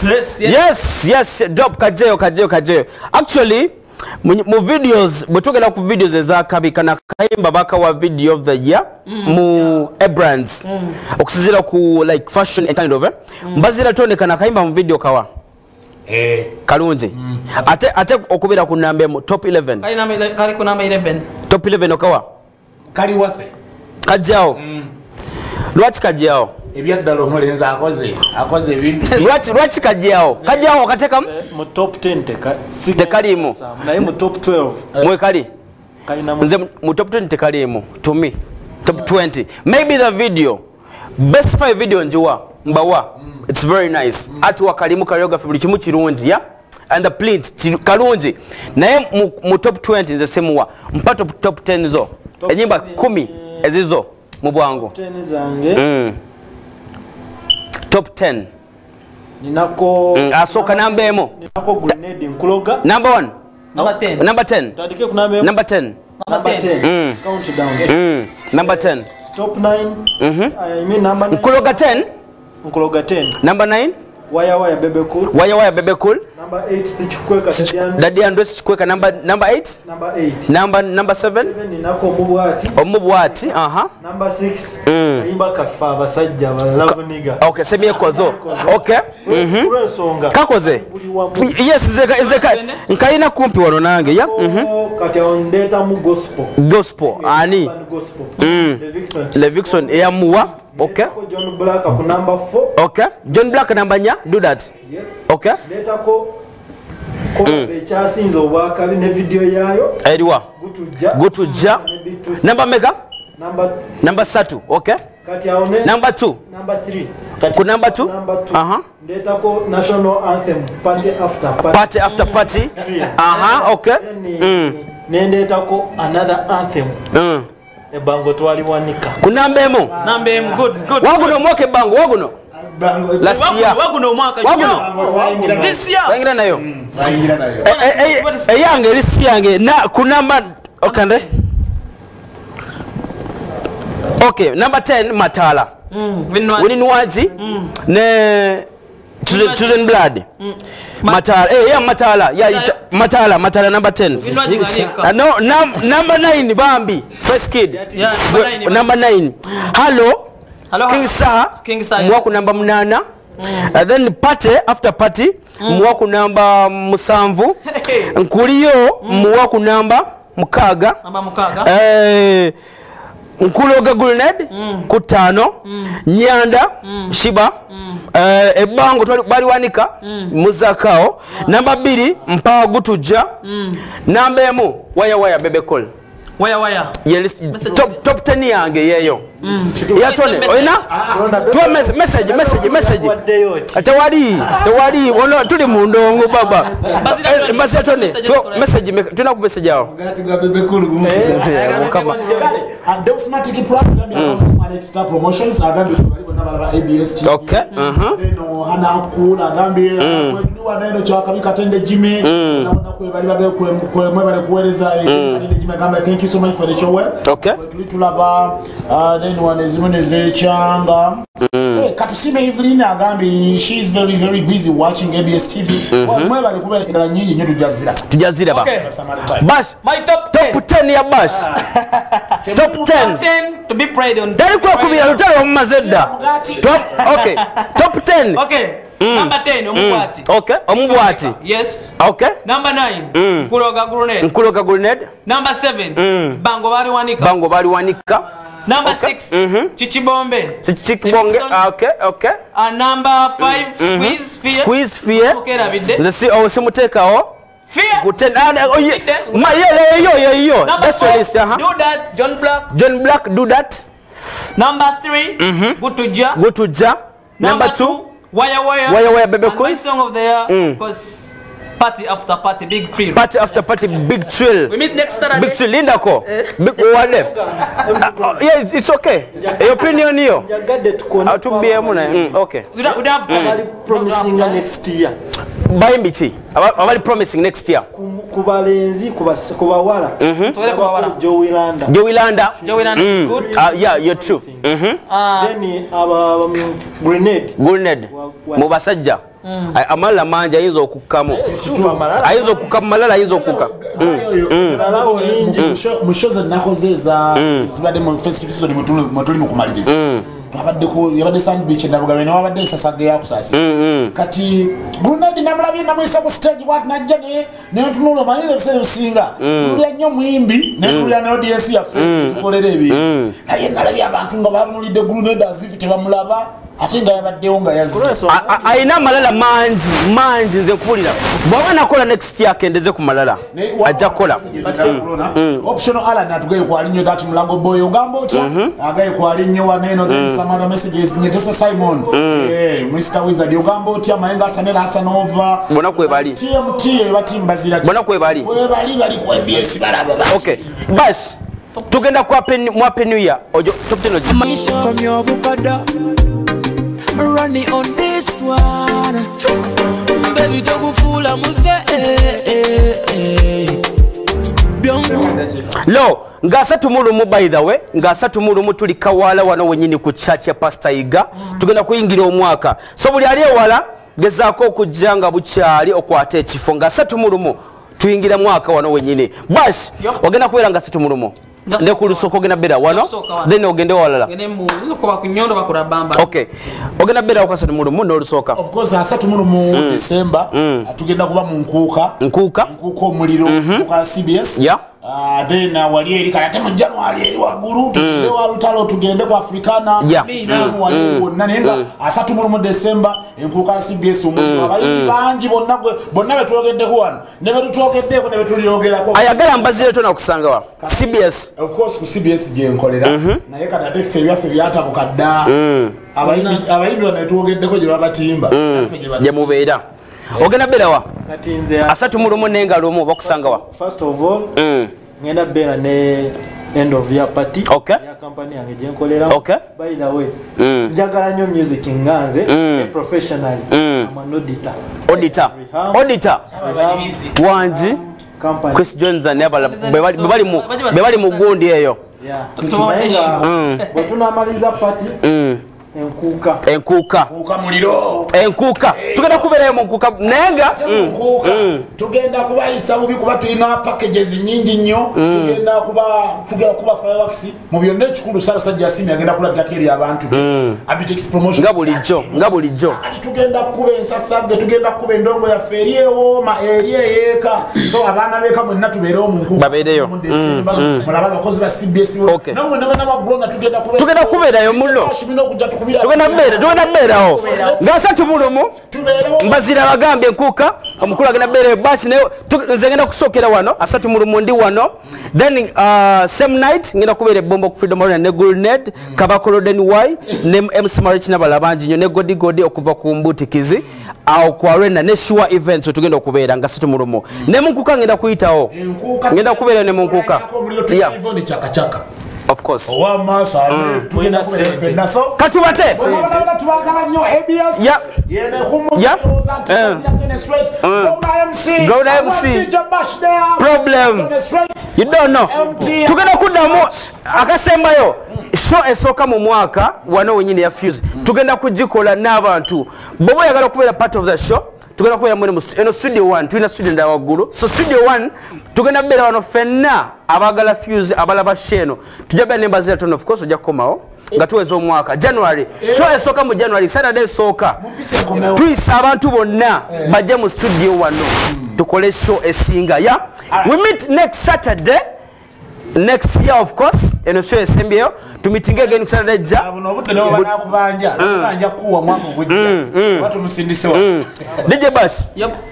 Yes, drop kajeyo. Actually, mu videos, bwetugenda ku videos ezakabi kana kayimba baka wa video of the year mu brands. Okusizira ku like fashion and kind of mbazira tone kana kayimba mu video kawa. Kalungi. Ate okubira ku number top 11. Kali ku number 11. Top 11 okawa. Kali wase. Kajjao. Lwaki kajjao? Ebyaddalo Mulenzi akoze ebintu. Lwaki kajjao? Kajjao okateka mu top 10 tekalimu. Naye mu top 12. Mwe kali. Nze mu top 20 tekalimu. To me. Top 20. Maybe the video. Best 5 video njuwa. Mbawa. It's very nice. Atu wakalimu choreography buli kimu kirungi ya. And the print kalungi. Naye mu top 20 nze semuwa. Mpa top 10 zo. Enyimba 10 ezizo mu bwangu. 10 zange. Top 10. Ninako asoka namba emo. Ninako Grenade Nkuloga. Number 1. Number 10. Number 10. Tadike ku namba emo. Number 10. Number 10. Count down. Number 10. Top 9. I mean number 9. Nkuloga 10. Nkuloga 10. Number 9. Waya Bebe Cool. Waya Bebe Cool. Number 8 Sichikweka Daddy and Sichikweka number 8. Number 8. Number 7. Ninako Omubwati. Omubwati, Number 6. Imba kafa abasajja ba love nigga. Okay, semye kozo. Okay. Kakoze. Yes, zeka. Nkaina kumpi wano nange ya. Kati ondeta mu gospel. Gospel ani. Gospel. Levixon eyamuwa. Okay. John Black ku number 4. Okay. John Black number nya. Do that. Yes. Okay. Leta ko bechasinzo wakabi ne video yayo. Eriwa. Gutuja. Number mega? Number 3. Okay. Kati aone. Number 2. Number 3. Ku number 2? Leta ko national anthem party after party. Okay. Nendeta ko another anthem. Ebango twali wanika. Kunamba emo. Namba emo good. Waguno mwoke bango waguno. Last year. Waguno mwaka. Waguno. This year. Waingira nayo. Yange list yange na kunamba okande. Okay, number 10 Matala. Wininwaji. Ne Chosen Blood. Matala. Matala. Matala number 10. No, number 9 Bambi. First kid. Number 9. Hello. King Saha. Mwaku number 8. And then after party mwaku number 7. Nkuliyo mwaku number 6. Nkuloga Grenade ku 5. Nyanda Shiba ebango bali wanika muzakao. Number 2 Mpawa Gutuja. Number 1 Waya Bebe Cool. Waya. Yes, top 10 yange yeyo. Yatone oina? Tuwa message. Tawali wono tuli mundongo baba. Mbasi tone. Tuwa message tuna ku message yao. Ngati ga Bebe Cool Kama. And Dosmatic program ya extra promotions agambe bali ABS TV. Okay. Neno hana kuna agambe kwetuliwa neno cha kabika tende jime naona kwe bali bali kueleza tende jime agambe thank you so much for the show. Okay. Tulaba then one is Muneze Changa. Katusime Evelyn agambe she is very very busy watching ABS TV. Mwe bali kubelekera nyinyi nyetu tujazira ba. Bash my top 10 ya Bash. Top 10 to be prayed on. Dari kwa kubira lutalo mmazedda. Okay. Top 10. Okay. Number 10 Omubwati. Okay. Omubwati. Yes. Okay. Number 9 Nkuloga Grenade. Number 7 Bango bali wanika. Number 6 Chichibombe. Okay. And number 5 Squeeze Fear. Okay, David. Nze simutekawo. Fear. Yo. That's what is Do that, John Black, do that. Number 3, Gutuja. Number 2, Waya Bebe Cool. My song of the year, because party after party, big thrill. Party after party, big thrill. We meet next Saturday. Big thrill, Linda ko. Big one. Yeah, it's okay. Your opinion here. To be okay. We don't have to promising next year. Buy mbichi. Abali promising next year. Kubalenzi kubawala. Joey Landa is good. Yeah, you're true. Then Grenade. Mubasajja. amalala mangi ayinza okukkamu ayinza okukka malala ayinza okukka mu show ze nakoze eza zibadde mu festival mutuli mu kumaliriza yabadde sandwich ndabugabe nawabadde ensasage yakusasi kati Brunei namulabye namwisa ku stage bwati najja netunula manyiza ebiseera bisinga tulya nnyo muyimbi netulya ne audience yaffe tukolera ebintu naye nalabye abantu nga batunulidde Brunei azifu tebamulaba ate nga yabaddewo nga yazze ayina amalala mangi nze nkubulira bwaba nakola next year akendeze ku malala ajja kukola optional Alan atugaye kwali nnyo that Mulango boy ogamba otya agaye kwali nnyo waneno then some other messages nyetesa Simon Mr Wizard ogamba otya Mayenga Sanela Asanova bona kwebali TMT batimbazira bona kwebali bali ku ABS balaba okay bas tugenda ku happy new year ojo top 10 ojo running on this one, baby. Don't fool, I'm Lo, ngasatu mulumu by the way, ngasatu mulumu tuli kawala wano wenyini ku church ya Pastor Iga. Tugenda kuyingira omwaka. So buli ali wala gezaako okujjanga bukyali okwata ekifo ngasatu mulumu tuyingira mwaka wano wenyini. Bas, wagenda kubeera ngasatu mulumu. Nde ku lusoko ogenda bera wano then ogende walala okay ogenda bera okasatu mulumu n'olusooka of course asatu mulumu December tugenda kuba mu nkuuka omuliro ku CBS yeah then wali eri kalate mu January eri waggulu tugende wa lutalo tugende ku Africana nanenga asatu mulumu December enkuuka CBS omuliro abayimbi bangi bonna betwogeddeko wano ne betwogeddeko ne betulyogerako ayagala mbazire tona kusanga wa CBS of course ku CBS je nkolera naye kati ate ffe byaffe byatabuka dda abayimbi bano betwogeddeko gye babatimba je mubeera ogenda berawa kati nze asatu mulumu n'engalo omu bakusanga wa first of all ngenda bera ne end of year party okay ya company yange je nkolera okay by the way njagala nnyo music nganze professionally I'm an auditor wanji Chris Jones and Nebala bebali mu gundi eyo tunamaliza party enkuuka muliro tugenda kubeerayo mu nkuuka nenga tugenda kubayisa bubi kuba tulina packages nyingi nnyo tugenda kuba fireworks mu byonna ekikulu Ssaabasajja Asiimye agenda kuladdako eri abantu Abitex promotion nga bulijjo kati tugenda kuba ensasagge tugenda kuba endongo yaffe eri ewooma eri eyeeka so abaana beeka mwenna tubeerewo mu nkuuka babeereyo mulaba abakozi ba CBS namwe n'abagronda tugenda kubeerayo mullo tugenda beerawo ngasatu mulumu mbazira abagambye enkuuka omukulu agenda beerayo basi nze ngenda kusookera wano asatu mulumu ndi wano then same night ngenda kubeera Bombo ku Freedom Arena ne Gulned Kabakolo Denway ne MC Marich n'abala bangi nnyo ne Godi okuva ku Mbutikizi awo ku Arena ne Sure Events tugenda okubeera ngasatu mulumu ne munkuka ngenda kuyitawo ngenda kubeera ne munkuka of course katubate Ground MC problem you don't know tugenda kuddamu akasembayo show esooka mu mwaka wano wenyini ya Fuse tugenda kugikola n'abantu bobo yagala kubeera part of the show tugenda kubeera mwene eno studio 1 tulina studio nda waggulu so studio 1 tugenda beera wano fenna abagala Fuse abalaba sheno tujja beera nembazira tono of course ojja kukomawo nga tuweza omwaka January show esooka mu January Saturday esooka tuyisa abantu bonna bajja mu studio wano tukole show esinga we meet next Saturday next year of course eno show esembyeyo to meeting again Saturday ja obudde no banakubanja kuwa mwaka gujja watu musindisewa DJ Bash yep